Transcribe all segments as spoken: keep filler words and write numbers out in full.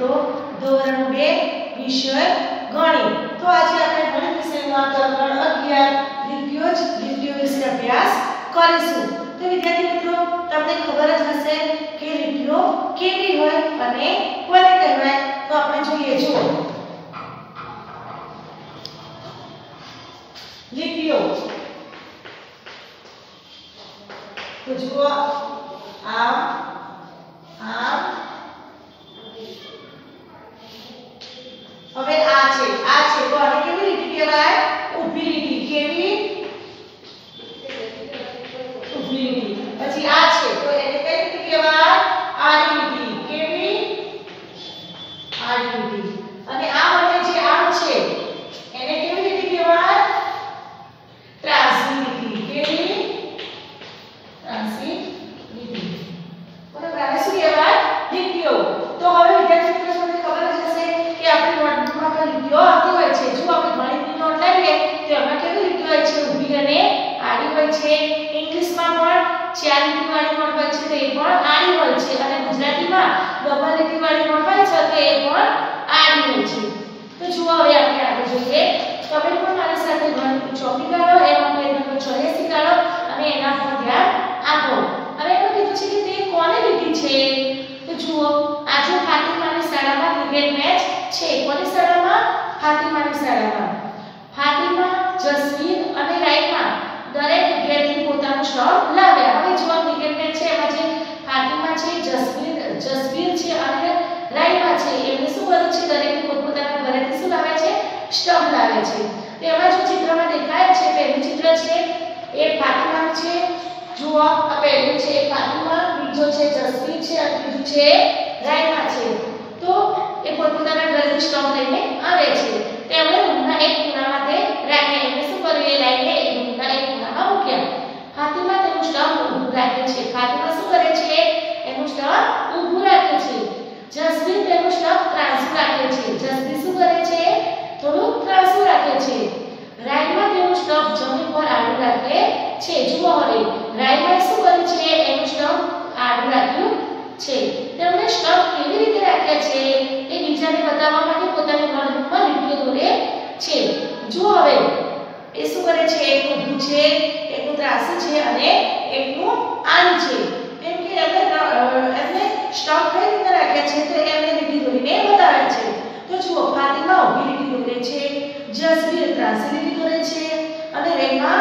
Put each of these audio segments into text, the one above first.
મિત્રો ધોરણ બે વિષય ગણિત. તો આજે આપણે ગણિત વિષયમાં ધોરણ અગિયાર લીટીઓ જ લીટીઓ વિશે અભ્યાસ કરીશું. તો વિદ્યાર્થી મિત્રો તમને ખબર જ હશે કે લીટીઓ કેવી હોય અને કોને કહેવાય. તો આપણે જોઈએ જો લીટીઓ. તો જુઓ આ આ હવે આ છે આ છે તો આને કેવી લીટી કહેવાય? ઊભી લીટી. કેવી? ઊભી લીટી. પછી આ છે તો એને કઈ લીટી કહેવાય? આડી લીટી. કેવી? આડી લીટી. અને આ બંને જે આમ છે એને કેવી લીટી કહેવાય? ત્રાંસી લીટી. કેવી? ત્રાંસી લીટી. બરાબર. આને શું કહેવાય? લીટીઓ. તો હવે વિદ્યાર્થી મિત્રો તમને ખબર જ હશે કે આપણી નોટબુકમાં તો લીટીઓ આવતી હોય છે. જો આપણે ગણિતની નોટ લઈએ તો એમાં કેવી લીટીઓ હોય છે? ઊભી અને આડી હોય છે. ઇંગ્લિશમાં પણ ચાર લીટી વાળી નોટ હોય છે તો એ પણ આડી હોય છે. અને ગુજરાતીમાં ડબલ લીટી વાળી નોટ હોય છે તો એ પણ આડી હોય છે. તો જુઓ હવે આપણે આગળ જોઈએ. તમે પણ મારી સાથે ગણિતની ચોપડી કાઢો, એમાં પેજ નંબર ચોર્યાસી કાઢો અને એના પર ધ્યાન આપો. હવે એમાં કીધું છે કે તે કોને લીધી છે? તો જુઓ આ જો ફાતિમાની શાળામાં ક્રિકેટ મેચ છે. કોની શાળામાં? ફાતિમાની શાળામાં. ફાતિમા, જસમીન અને રાઈમા દરેક ઘેરથી પોતાનું સ્ટમ્પ લાવ્યા. હવે જો આ ક્રિકેટ મેચ છે એમાં જે ફાતિમા છે, જસમીન જસવીર છે અને રાઈમા છે એમને શું કર્યું છે? દરેક પોતપોતાના ઘરેથી શું લાવે છે? સ્ટમ્પ લાવે છે. તો એમાં જો ચિત્રમાં દેખાય છે પહેલું ચિત્ર છે એ ફાતિમા છે. જુઓ આ પહેલું છે ફાતિમા, બીજો છે જસવીર છે અને ત્રીજું છે રાઈમા છે. તો એ પોતપોતાના ઘરેથી સ્ટમ્પ લઈને આવે છે. તો એમણે રૂમના એક ખૂણામાં તે રાખ્યા. એમણે શું કર્યું? એ લાઈને એ રૂમના એક ખૂણામાં મૂક્યા. ફાતિમા તેનું સ્ટમ્પ ઊભું રાખે છે. ફાતિમા શું કરે છે? એનું સ્ટમ્પ ઊભું રાખે છે. જસવીર તેનું સ્ટમ્પ ત્રાંસું રાખે છે. જસવીર શું કરે છે? થોડું ત્રાંસું રાખે છે. રાઈમા તેનું સ્ટમ્પ જમીન પર આડું રાખે છે. જુઓ હવે રાઈમાએ શું કર્યું છે? એનું સ્ટમ્પ આડું રાખ્યું છે. તેમણે સ્ટમ્પ કેવી રીતે રાખ્યા છે એ બીજાને બતાવવા માટે પોતાની નોટબુકમાં લીટીઓ દોરે છે. જુઓ હવે એ શું કરે છે? એક ઊભું છે, એકનું ત્રાંસું છે અને એકનું આડું છે. કેમ કે એમને એમને સ્ટમ્પ કઈ રીતે રાખ્યા છે તો એમને લીટી દોરીને બતાવે છે. તો જુઓ ફાતિમા ઊભી લીટી દોરે છે, જસવીર ત્રાંસી લીટી દોરે છે અને રાઈમા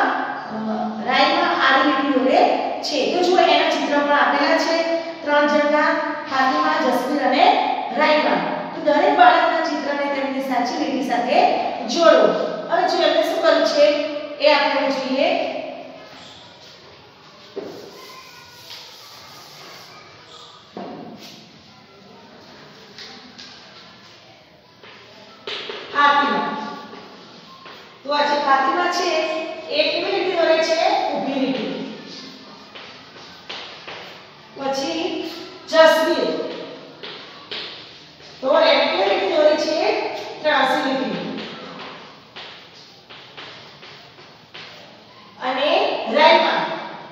રાઈમા આડી લીટી દોરે છે. તો જુઓ એના ચિત્ર પણ આપેલા છે. ત્રણ જણના ફાતિમા, જસવીર અને રાઈમા. તો દરેક બાળકના ચિત્રને તેમની સાચી લીટી સાથે જોડો. હવે જો એમને શું કર્યું છે એ આપણે જોઈએ. ફાતિમા. તો આ જે ફાતિમા છે એ કેવી લીટી દોરે છે? ઊભી લીટી. પછી જસવીર તો એ કેવી લીટી દોરે છે? ત્રાંસી લીટી. અને રાઈમા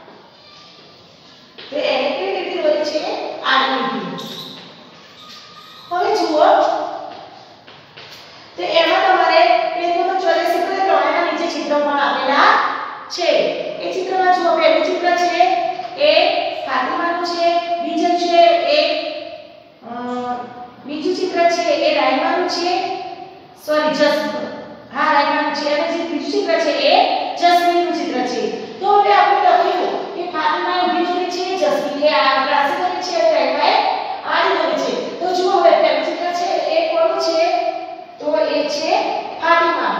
તો એને કેવી લીટી દોરે છે? આડી લીટી. હવે જુઓ તો એમાં તમારે પેજ નંબર ચોર્યાસી પર ત્રણેયના નીચે ચિત્ર પણ આપેલા છે. એ ચિત્રમાં જુઓ પહેલું ચિત્ર છે એ ફાતિમાનું છે, બીજું છે એ બીજું ચિત્ર છે એ રાઈમાનું છે. સોરી જસ હા રાઈમાનું છે. અને જે ત્રીજું ચિત્ર છે એ જસમીરનું ચિત્ર છે. તો હવે આપણે લખ્યું કે ફાતિમાએ ઊભી દોરી છે, જસમીરે આ ત્રાંસી દોરી છે અને રાઈમાએ આડી દોરી છે. તો જુઓ હવે પહેલું ચિત્ર છે એ કોનું છે? તો એ છે ફાતિમા.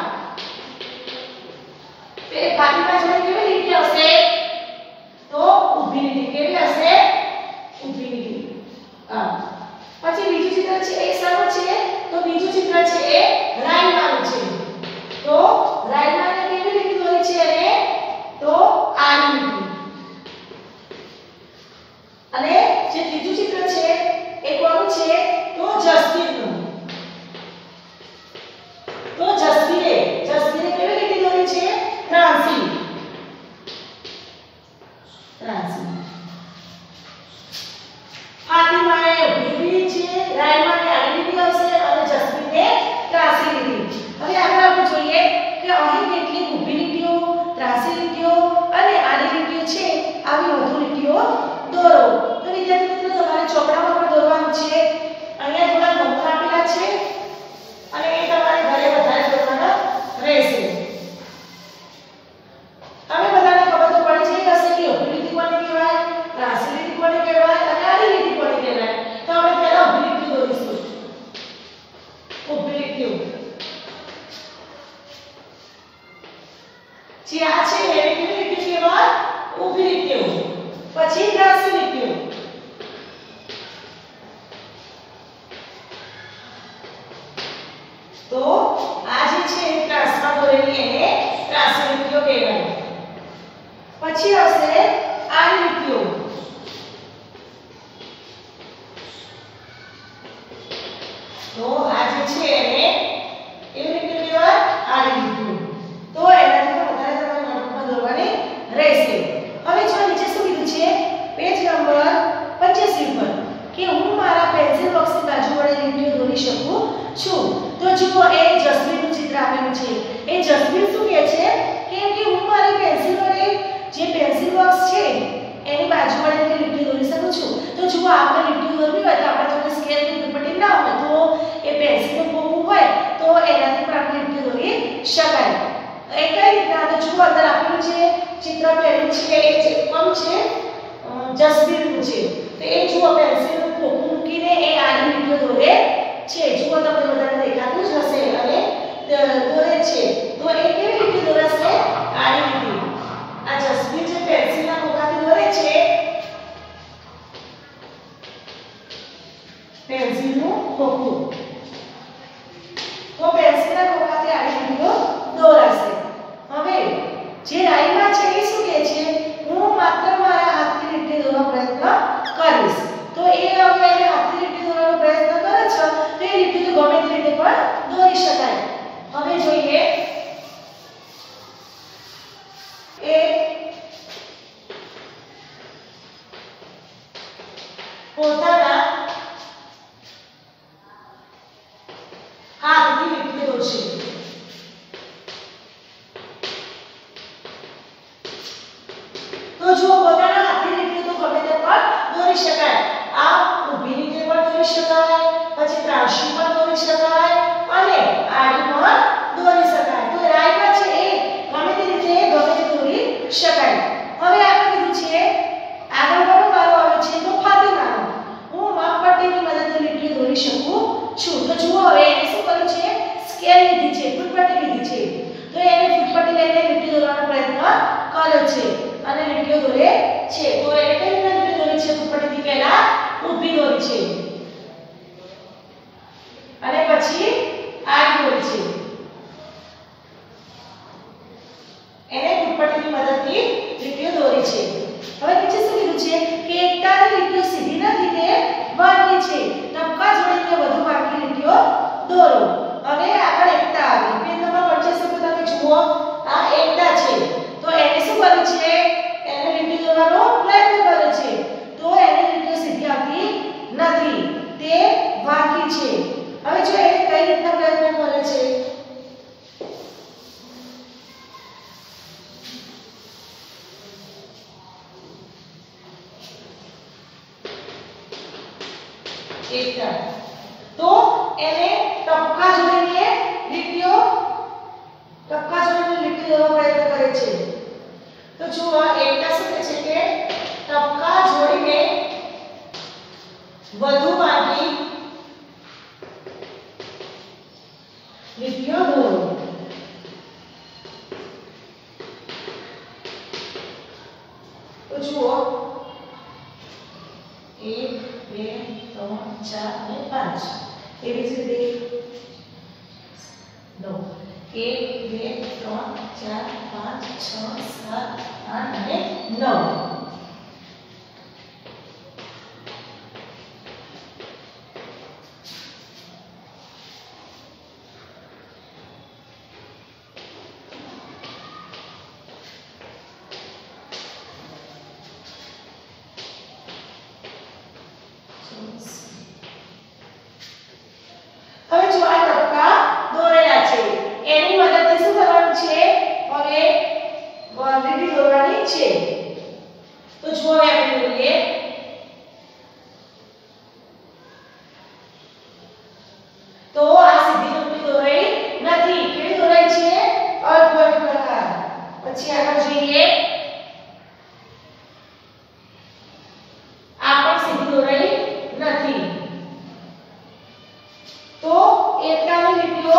તે ફાતિમા જોડે કેવી લીટી હશે? તો ઊભી લીટી. કેવી હશે? ઊભી લીટી. હા. પછી બીજું ચિત્ર છે એ શાનું છે? તો બીજું ચિત્ર છે એ રાઈમાનું છે. તો રાઈમાને કેવી લીટી દોરી છે? અને તો આડી લીટી. અને જે ત્રીજું ચિત્ર છે એ કોનું છે? તો જસવીરનું. તો જસવીરે જસવીરે કેવી લીટી દોરી છે? ત્રાંસી. ત્રાંસી. ફાતિમાએ ઊભી લીટી છે, રાઈમાને આડી લીટી લીટીઓ જે આ છે એને કેવી લીટીઓ કહેવાય ઊભી લીટીઓ પછી ત્રાંસી લીટીઓ તો આ જે છે ત્રાંસમાં દોરેલી એને ત્રાંસી લીટીઓ કહેવાય પછી આવશે આડી લીટીઓ તો આ જે છે એને કેવી રીતે કહેવાય આડી લીટીઓ તો એનાથી વધારે તમારે નોટબુકમાં દોરવાની રહેશે હવે જો નીચે શું કીધું છે પેજ નંબર પંચ્યાસી પર કે હું મારા પેન્સિલ બોક્સની બાજુ વડે લીટીઓ દોરી શકું છું તો જુઓ એ જસ્મીનનું ચિત્ર આપેલું છે એ જસ્મીન શું કહે છે કે કે હું મારી પેન્સિલ વડે જે પેન્સિલ બોક્સ છે એની બાજુ વડે લીટીઓ દોરી શકું છું તો જુઓ આપણે લીટીઓ દોરવી હોય તો આપણા જોડે સ્કેલ કે પટ્ટી ના હોય તો એ પેન્સિલનું પોવું હોય તો એનાથી પણ આપણે લીટીઓ દોરી શકાય એ કઈ રીતના તો જુઓ અંદર આપેલું છે ચિત્ર પેલું છે એ જે કોમ છે જસ્મીનનું છે તો એ જુઓ પેન્સિલનું પોવું મૂકીને એ આડી લીટીઓ દોરે છે જુઓ તમને બધાને દેખાતું જ હશે અને દોરે છે તો એ કેવી રીતે દોરાશે આડી લીટી આ જસ્મીન જે પેન્સિલના પોકાથી દોરે છે પેન્સિલનું પોકું તો પેન્સિલના પોકાથી આડી લીટીઓ દોરાશે હવે જે રાઈમાં છે એ શું કહે છે હું માત્ર મારા હાથથી લીટી દોરવાનો પ્રયત્ન કરીશ તો એ હવે એને હાથથી લીટી દોરવાનો પ્રયત્ન કરે છે તો એ લીટી તો ગમે તે રીતે પણ દોરી શકાય હવે જોઈએ એ પોતાના હાથથી લીટી દોરશે તો જો પોતાના હાથથી લીટી તો ગમે તે પણ દોરી શકાય આ ઊભી રીતે પણ દોરી શકાય પછી ત્રાંસી પણ દોરી શકાય અને આડી પણ દોરી શકાય તો રાઈમાં છે એ ગમે તે રીતે ગમે તે દોરી શકાય હવે આગળ કીધું છે આગળ વાળો વારો આવે છે તો ફાતિમાનો હું માપપટ્ટીની મદદથી લીટી દોરી શકું છું તો જુઓ હવે એને શું કર્યું છે સ્કેલ લીધી છે ફૂટપટ્ટી લીધી છે તો એને ફૂટપટ્ટી લઈને લીટી દોરવાનો પ્રયત્ન કર્યો છે અને લીટીઓ દોરે છે તો એને કઈ રીતે લીટી દોરી છે ફૂટપટ્ટીથી પહેલા ઊભી દોરી છે અને પછી આડી દોરી છે એને ફૂટપટ્ટીની મદદથી લીટીઓ દોરી છે હવે નીચે શું કીધું છે કે એકતાની લીટીઓ સીધી નથી તે વાંકી છે ટપકા જોડીને વધુ વાંકી લીટીઓ દોરો હવે આગળ એકતા આવી પેજ નંબર પંચ્યાસી પર તમે જુઓ આ એકતા છે તો એને શું કર્યું છે એને લીટી દોરવાનો પ્રયત્ન કર્યો છે તો એને લીટીઓ સીધી આવતી નથી તે વાંકી છે હવે જો એને કઈ રીતના પ્રયત્ન કરે છે એકતા તો એને ટપકા જોડીને લીટીઓ ટપકા જોડીને લીટી દોરવાનો પ્રયત્ન કરે છે તો જુઓ એકતા શું કહે છે કે ટપકા જોડીને વધુ વાંકી લીટીઓ દોરો તો જુઓ એક બે ત્રણ ચાર અને પાંચ એવી જ રીતે નવ એક બે ત્રણ ચાર પાંચ છ સાત આઠ અને નવ હવે જો આ ટપકા દોરેલા છે એની મદદથી શું કરવાનું છે હવે લીટી દોરવાની છે તો જો હવે આપણે દોરીએ તો આ સીધી લીટી દોરાઈ નથી કેવી દોરાઈ છે અર્ધવર્તુળાકાર પછી આગળ જોઈએ આ પણ સીધી દોરાઈ નથી તો એકતાની લીટીઓ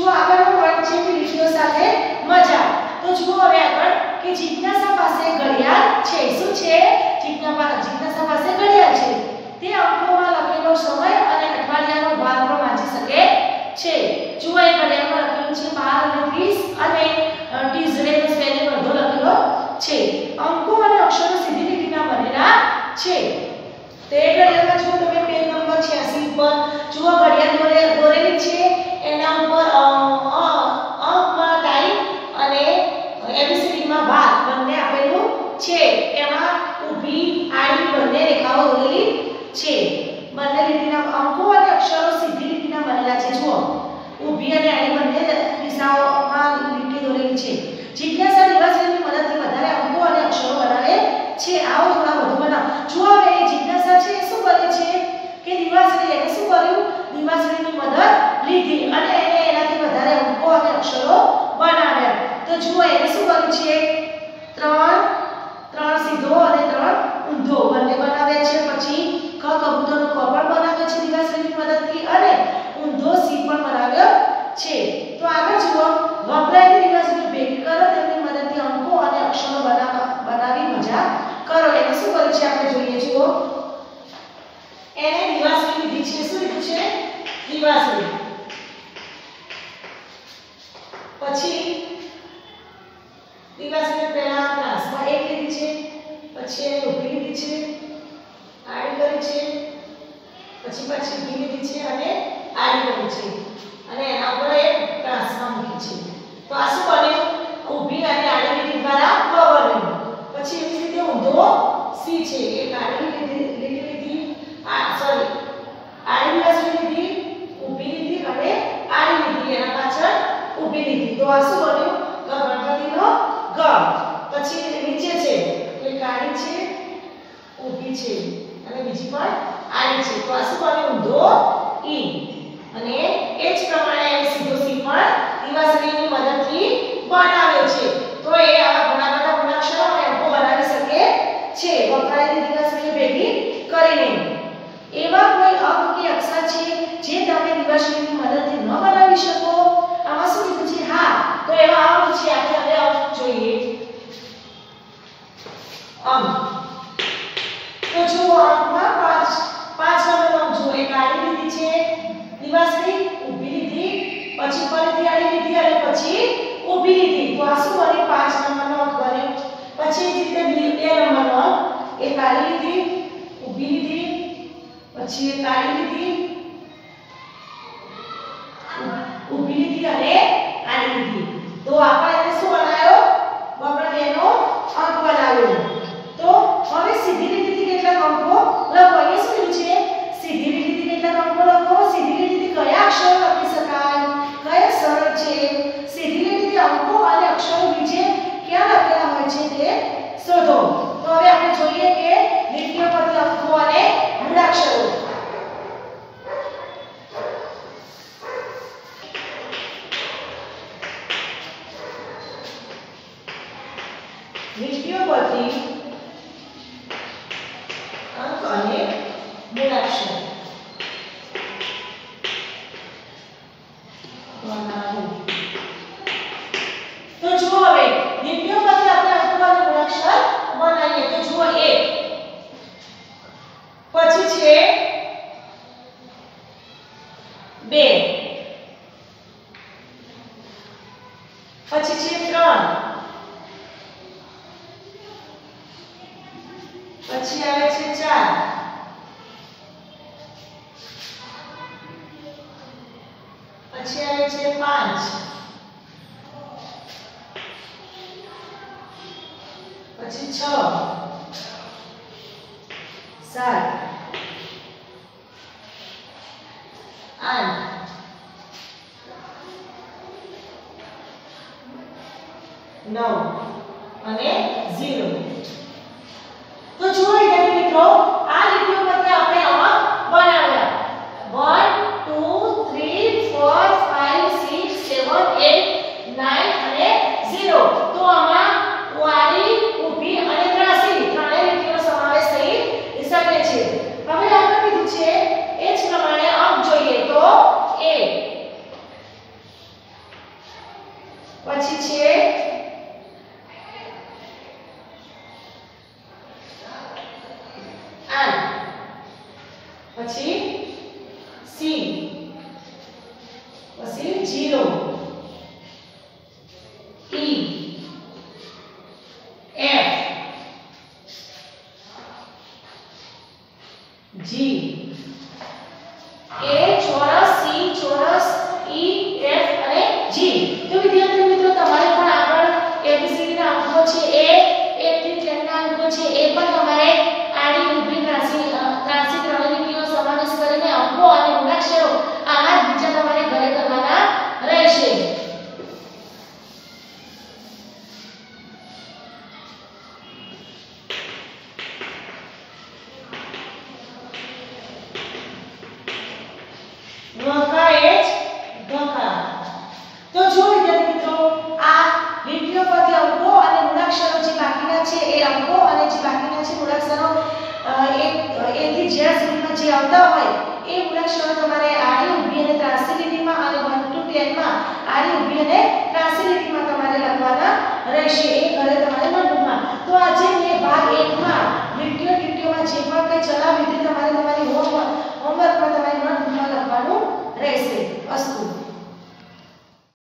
જુઓ આગળનો પોઈન્ટ છે કે લીટીઓ સાથે મજા. તો જુઓ હવે આગળ કે જિજ્ઞાસા પાસે ઘડિયાળ છે. શું છે? જિજ્ઞાસા પાસે ઘડિયાળ છે. તે અંકોમાં લખેલો સમય અને અઠવાડિયાનો વાર પણ વાંચી શકે છે. જુઓ એ ઘડિયાળમાં લખેલું છે બાર અને ત્રીસ અને ટ્યુઝડે નો સ્પેલિંગ બધો લખેલો છે. અંકો અને અક્ષરો સીધી લીટીના બનેલા છે. તે ઘડિયાળમાં જુઓ તમે પેજ નંબર છ્યાસી ઉપર જુઓ ઘડિયાળ દોરેલી છે. એના ઉપર અંકમાં ટાઈમ અને એબીસીડીમાં વાર બંને આપેલું છે. એમાં ઊભી આડી બંને રેખાઓ દોરેલી છે. બંને લીટીના અંકો અને અક્ષરો સીધી લીટીના બનેલા છે. જુઓ ઊભી અને આડી બંને દિશાઓમાં લીટી દોરેલી છે. જિજ્ઞાસા દિવાસળીની મદદથી વધારે અંકો અને અક્ષરો બનાવે છે. આવો થોડા વધુ બનાવો. જુઓ હવે જિજ્ઞાસા છે શું કરે છે કે દિવાસળી એને શું કર્યું? દિવાસળીની મદદ લીધી અને એને એનાથી વધારે અંકો અને અક્ષરો બનાવ્યા. તો જુઓ એને શું કર્યું છે? ત્રણ ત્રણ સીધો અને ત્રણ ઊંધો બંને બનાવ્યા છે. પછી ક કબૂતરનો ક પણ બનાવ્યો છે દિવાસળીની મદદથી અને ઊંધો સી પણ બનાવ્યો છે. તો આગળ જુઓ વપરાયેલી દિવાસળીઓ ભેગી કરો તેમની મદદથી અંકો અને અક્ષરો બનાવી મજા કરો. એને શું કર્યું છે આપણે જોઈએ. જુઓ એને દિવાસળી લીધી છે. શું લીધું છે? દિવાસળી. પછી દિવાસળી પહેલા ક્લાસમાં એક લીધી છે. પછી એને ઊભી લીધી છે, આડી કરી છે, પછી પછી ઊભી લીધી છે અને આડી કરી છે અને એના ઉપર એક ક્લાસમાં મૂકી છે. તો આ શું બન્યું? ઊભી અને આડી લીટી દ્વારા ક બન્યું. પછી એવી રીતે ઊંધો સી છે. એક આડી લીટી લીધી આ સોરી આડી દિવાસળી લીધી, ઊભી લીધી અને આડી લીધી, એના પાછળ ઊભી લીધી. તો આ શું બન્યું? ગ ગણપતિનો ગ. પછી નીચે છે એક આડી છે, ઊભી છે અને બીજી પણ આડી છે. તો આ શું બન્યું? ઊંધો ઈ. અને એ જ પ્રમાણે એ સીધો સી પણ દિવાસળીની મદદથી બનાવ્યો છે. તો એ આવા ઘણા બધા મૂળાક્ષરો અને અંકો બનાવી શકે છે વપરાયેલી દિવાસળીઓ ભેગી કરીને. એવા કોઈ અંક કે અક્ષર છે જે તમે દિવાસળીની મદદથી ન બનાવી શકો? આમાં શું કીધું છે? હા, તો એવા અંક છે. આપણે હવે અંક જોઈએ. અંક તો જુઓ અંકમાં પાંચ પાંચ નંબરનો અંક જુઓ. એક આડી લીધી છે દિવાસળી, ઊભી લીધી, પછી ફરીથી આડી લીધી અને પછી ઊભી લીધી. તો આ શું બને? પાંચ નંબરનો અંક બને. પછી એ રીતે બે નંબરનો અંક. એક આડી લીધી, ઊભી લીધી, પછી એક આડી લીધી, ઊભી લીધી અને આડી લીધી. તો આપણે એને શું બનાવ્યો? આપણે એનો અંક બનાવ્યો. તો હવે સીધી લીટીથી કેટલા અંકો લખો? અહીંયા શું લીધું છે? સીધી લીટીથી કેટલા અંકો લખો? સીધી લીટીથી કયા અક્ષરો લખી શકાય? કયા સરળ છે? સીધી લીટીથી અંકો અને અક્ષરો નીચે ક્યાં લખેલા હોય છે તે શોધો. તો હવે આપણે જોઈએ કે લીટીઓ પરથી અંકો અને મૂળાક્ષરો. લીટીઓ પરથી અંક અને મૂળાક્ષર બનાવો. તો જુઓ હવે લીટીઓ પરથી આપણે અંકો અને મૂળાક્ષર બનાવીએ. તો જુઓ એક, પછી છે બે, પછી છે ત્રણ, પછી આવે છે ચાર, પછી આવે છે પાંચ, પછી છ, સાત, આઠ, નવ અને ઝીરો. તો જુઓ વિદ્યાર્થી મિત્રો, આ લીટીઓ પરથી આપણે આમાં બનાવ્યા one two three four five six seven eight nine અને ઝીરો. તો આમાં વાડી, ઊભી અને ત્રાસી ત્રણેય લીટીઓનો સમાવેશ થઈ શકે છે. હવે આપણે કીધું છે એ જ પ્રમાણે અંક જોઈએ. તો એક, પછી સી, પછી જીરો, ઈ, એફ, જી, એ ચોરસ, સી ચોરસ, ઈ, એફ અને જી. તો વિદ્યાર્થી મિત્રો તમારે પણ આગળ એબીસીડી ના અંકો છે એ એક થી ત્રણ ના અંકો છે એ પણ તમારે આડી ઊભી ત્રાંસી ત્રાંસી ત્રણલિપિનો સમાવેશ કરીને અંકો અને મૂળાક્ષરો આના જ બીજા તમારે ઘરે કરવાના રહેશે. ગકા એચ ગકા. તો જો વિદ્યાર્થી મિત્રો આ લીટીઓ પરથી અંકો અને મૂળાક્ષરો જે બાકીના છે એ અંકો અને જે બાકીના છે મૂળાક્ષરો એક એક થી જ્યાં સુધીમાં જે આવતા હોય એ મૂળાક્ષરો